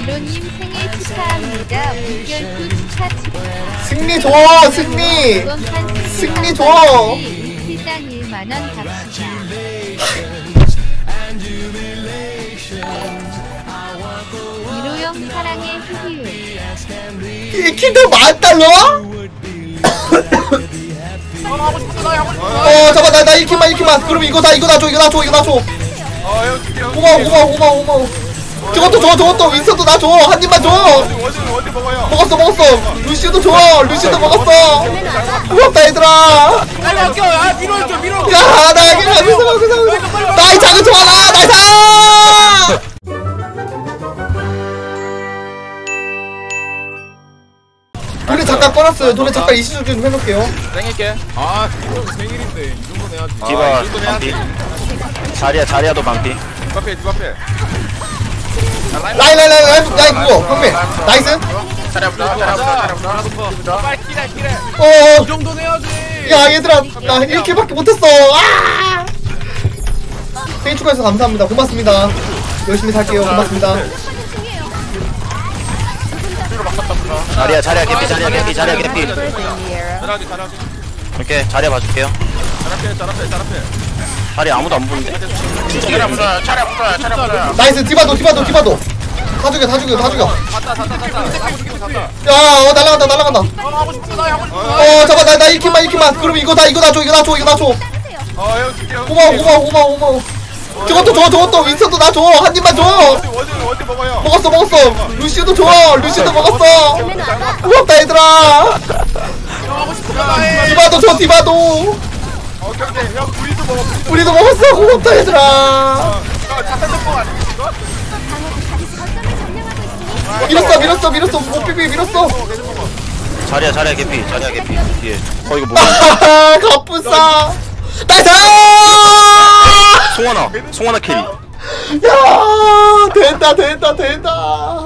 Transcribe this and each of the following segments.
미로님 생일 축하합니다. 물결표 축하 승리 줘 승리. 승리 줘. 일당 1만원 갑시다. 미로형 사랑해 히히히. 1킬도 $10,000? 잠깐 나 1킬만 그럼 이거 나 줘. 고마워. 저것도 윈스턴도 나 줘. 한 입만 줘. 먹었어. 루시도 줘. 루시도 먹었어. 고맙다 얘들아. 야, 나 그냥 여기서 나이 작은 좋아라. 나이스. 노래 잠깐 꺼놨어요. 노래 잠깐 이슈 좀 해놓을게요. 땡길게. 아, 생일인데 이 정도 내야지. 디바 반피. 자리야도 반피. 뒷앞에. 라인 그거 형님 나이스. 빨리 키래. 이 정도 내야지. 야 얘들아 나 1킬밖에 못했어. 생일 축하해서 감사합니다. 고맙습니다. 열심히 살게요. 고맙습니다. 자리야 개피. 잘하게. 오케이 자리야 봐줄게요. 잘합해. 자리 아무도 안 보는데. 나이스. 디바도 다 죽여. 샀다. 야 날아간다. 하고 싶어. 잠깐 나 1킬만 그럼 이거 나 줘. 형 줄게. 고마워. 저것도 윈스턴도 나 줘. 한 입만 줘. 어디 먹어요? 먹었어. 루시도 줘. 루시도 먹었어. 고맙다 얘들아. 하고 싶어. 디바도. 오케이. 형 우리도 먹어. 우리도 먹었어. 고맙다 얘들아. 밀었어. 못 비비 밀었어. 자리야 개피. 뒤에. 이거 뭐야? 아하하 갑분싸. 나이스. 송하나 캐리. 야 된다.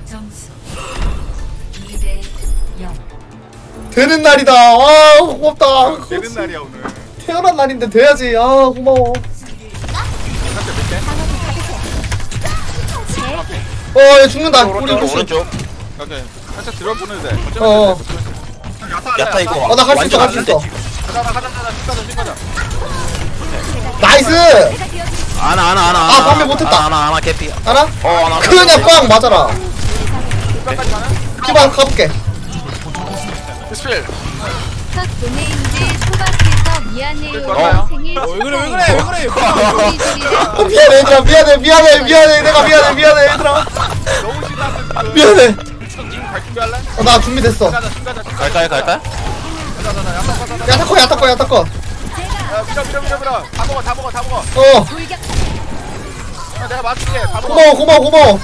되는 날이다. 고맙다. 되는 날이야 오늘. 태어난 날인데 돼야지. 고마워. 얘 죽는다. 우리 루시. 오른쪽. 오케이. 살짝 들어보는 데. 야타 이거. 나 갈 수 있어. 가자. 나이스. 아나. 방금 못했다. 아나 개피. 알아? 아나. 그냥 빵 맞아라. 뒷까지 가나? 기반 가볼게. 스필. 첫 도네인지 소박해서 미안해요. 생일 왜 그래? 우리 얘들아 미안해. 내가 미안해 얘들아. 너무 신나서 미안해. 지금 갈 준비할래? 나 준비됐어. 가자. 갈까요? 가자. 야타커. 밀어. 다 먹어. 내가 맞출게. 다 먹어. 고마워.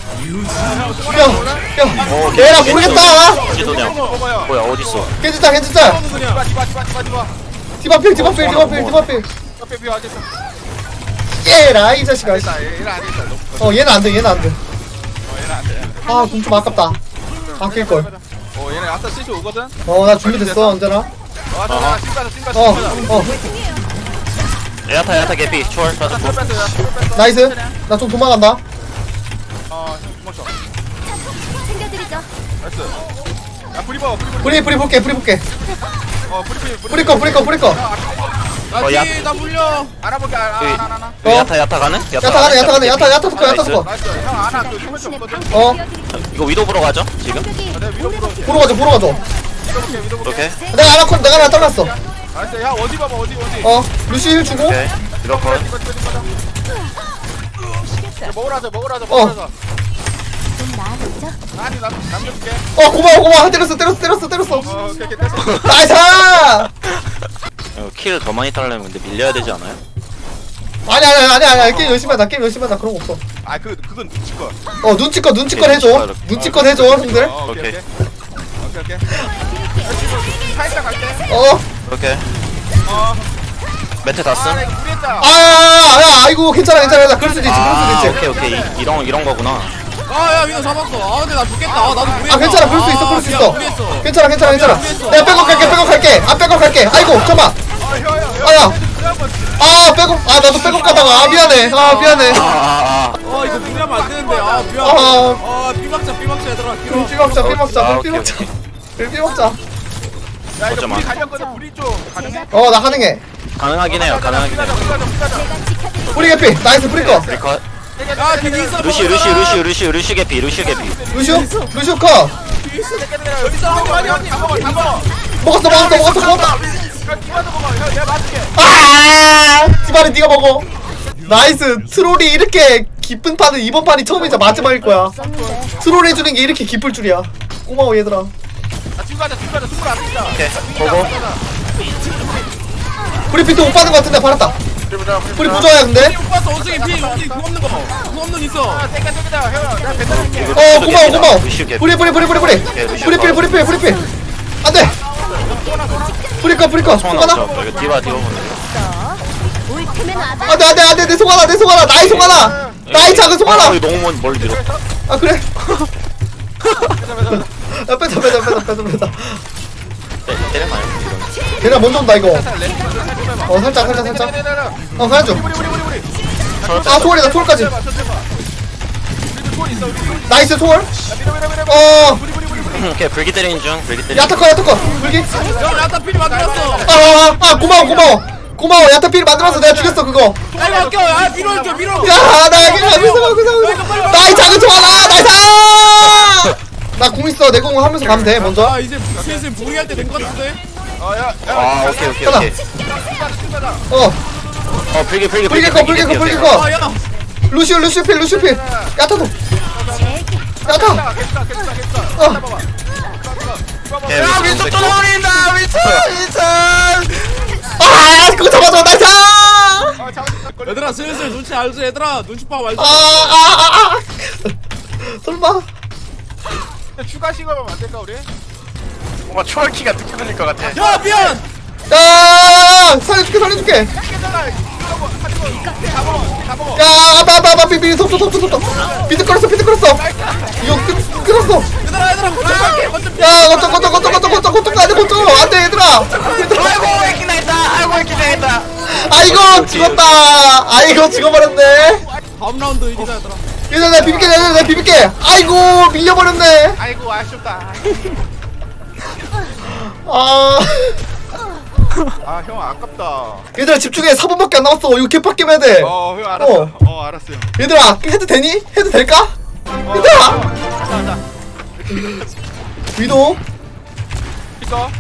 야, 얘라 모르겠다. 지도냐? 먹어요. 뭐야 어딨어? 괜찮다. 디바필. 옆에 비워 하겠어. 얘라 이 자식아. 얘는 안 얘는 안 돼. 얘는 안 돼. 돈 좀 아깝다. 아낄걸. 얘네 아까 실수 오거든. 나 준비됐어 언제나. 나 cin가자. 야타 개피. 추월. 나이스. 나 좀 도망간다. 주먹쳐. 챙겨드리죠. 나이스. 야, 불이 봐. 뿌리 볼게. 뿌리 거. 나 물려. 알아볼게. 안. 야타 가는? 야타 가네. 나이스. 나이스. 형 안아. 그 소매 좀 거든. 이거 위도 보러 가죠? 지금? 내가 위로 불어. 보러 가죠. 믿어볼게. 오케이. 내가 하나 잘랐어. 나이스. 야, 어디 봐봐. 어디. 루시 힐 주고. 오케이. 위도 컷. 먹으라자. 좀 나아졌죠? 아니, 남겨줄게. 고마워. 때렸어. 오케이. 됐어. 나이스. 킬 더 많이 따려면 근데 밀려야 되지 않아요? 아니야. 게임 열심히 하다. 그런 거 없어. 그건 눈치껏. 눈치껏 해줘. 눈치껏 해줘, 형들. 오케이. 살짝 갈게. 오케이. 매트 다 쓴? 무리했다. 아이고, 괜찮아. 그럴 수도 있지. 오케이. 이런 거구나. 야, 민호 잡았어. 근데 나 죽겠다. 나도 무리했다. 괜찮아. 그럴 수 있어. 괜찮아. 내가 백업 갈게. 백업 갈게. 아이고, 잠깐만. 형. 아 백업 아 나도 백업 가다가 아 미안해 아 미안해 이거 무리하면 안 되는데. 아 미안. 삐박자 얘들아. 삐먹자 아, 삐먹자 오케이, 삐먹자 야 이거 어쩌면. 불이 가려거든. 불이 좀 가능해? 나 가능해 가능하긴 해요. 가능하긴 해요. 뿌리 개피 나이스 뿌리 거 리컷. 야 걔기 있어. 루시 개피. 루슈 컷 여기서 한 마리 언니 다 먹어. 먹었어 기마도 먹어. 내가 맞을게. 아 지발이 네가 먹어 나이스 트롤이 이렇게 기쁜 판은 이번 판이 처음이자 마지막일 거야 트롤 해주는 게 이렇게 기쁠 줄이야 고마워 얘들아 아 지금 가자. 숨을 안 뛴다. 오케이. 보고. 브리핑도 못 받은 거 같은데 받았다 우리 부조야 근데 오빠 원숭이 피 원숭이 공 없는 거. 공 없는 있어. 땡겨 형. 내가 뱉어줄게. 고마워 루시 개피. 브리필 안돼 브리커 송 송하나 없죠. 이거 디바 보내. 오이크면 와봐. 안돼 내 송하나 나이 송하나 나이 작은 송하나 이거 너무 멀리 밀어. 아 그래 야 뺏어 때려놔요. 걔네 먼저 온다 이거 살짝 살려줘 아 소울이다 소울까지 나이스 소울 오케이. 불기 때리는 중. 야타커 불기 형 나타 필이 만들었어. 고마워 야타필 만들어서 내가 죽였어 그거 아이고 아껴. 아 밀어. 야 나 그냥 나이 작은 송하나 나이스 나 공 있어 내 공 하면서 가면 돼 먼저 아 이제 슬슬 무리할 때 된 것 같은데. 아, 오케이. 불기 거 야. 루슈 필 야타도 야타 야, 민수 또 나오린다. 민수. 아 그거 잡아줘 나이스 얘들아 슬슬 눈치 알지 얘들아. 눈치 봐 말지. 설마 추가 시간만 안 될까 우리? 뭔가 초월키가 늦게 들릴 것 같아. 야 미안. 야 살려줄게 야 아빠 비비 톱 비트 끌었어 이거 끌었어 얘들아 먼저 야 거점 안돼 얘들아 아이고 기대했다. 아이고 죽었다 아이고 죽어버렸네 다음 라운드 이기자 얘들아. 얘들아 내가 비빌게 아이고 밀려버렸네 아이고 아쉽다. 형 아깝다. 얘들아 집중해 4분밖에 안 남았어 이거 개빡게 해야 돼 형 알았어. 알았어요. 얘들아 해도 되니? 해도 될까? 얘들아 자. 위도 있어.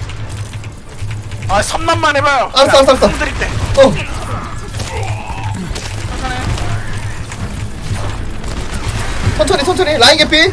아, 3만만 해봐요. 알았어 드릴 때. 천천히 라인 개피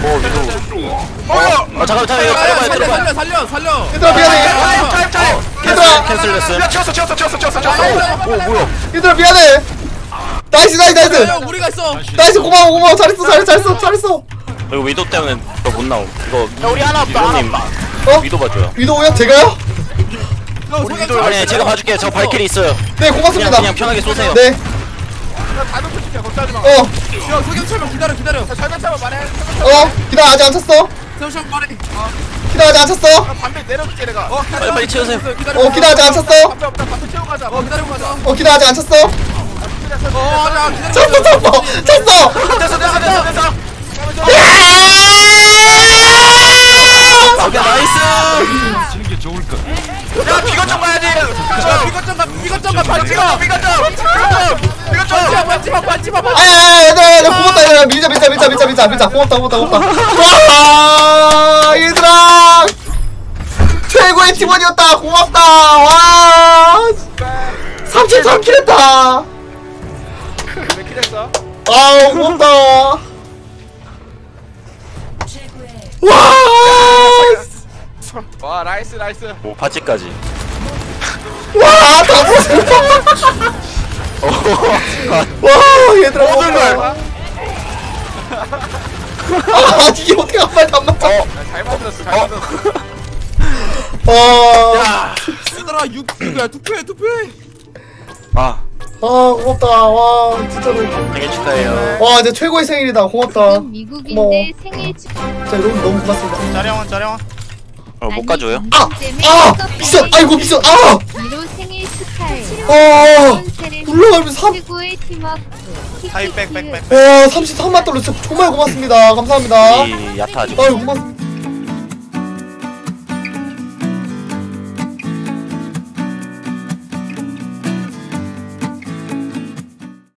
잠깐만. 살려. 얘들아 미안해 얘들아 캔슬됐어요. 치웠어. 오, 뭐야? 얘들아 미안해 나이스 형 우리가 있어. 나이스 고마워 잘했어 이거 위도 때문에 저 못 나옴. 이거 우리 하나 없다. 위도 봐줘요. 위도우야 제가요? 아니, 제가 봐줄게요. 저 발길이 있어요. 네 고맙습니다 그냥 편하게 쏘세요. 네 다 놓쳐줄게. 걱정하지 마. 형 소경철만 기다려. 설명차만 말해. 기다 아직 안 찼어 설명 말해. 기다 아직 안 찼어 반대 내려줄게 내가. 빨리 채우세요. 기다려. 기다 아직 안 찼어 반대 없다. 반대 채우고 가자. 기다리고 가자. 기다 아직 안 찼어 하자. 기다려. 찼어 됐어. 오케이, 나이스. 야 비거점 가야지. 비거점 가. 반지마. 아야 얘들아 고맙다 얘들아 밀자 고맙다 와 얘들아 최고의 팀원이었다 고맙다 와 33킬 했다 몇 킬 했어? 아우 고맙다 와 나이스. 오, 바지까지. 와다 보세요 와 얘들아 고맙다 이게 어떻게 한 발도 안 맞아 잘 만들었어. 얘들아 6야 투표해. 고맙다 와 진짜로 생일 축하해요. 와 진짜 최고의 생일이다 고맙다 미국인데 고마워. 생일 축하. 진짜 여러분 너무 고맙습니다 못 가줘요? 미션 아이고 미션 미로 생일 축하해. 올라가면서 3 최고의 팀워크. 하이 빽빽빽. 와 33만 달러 진짜 정말 고맙습니다. 감사합니다. 이 야타 아직 아유 고맙습니다.